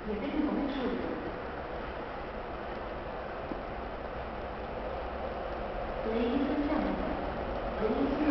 Wir bitten um Entschuldigung. Ladies and gentlemen, please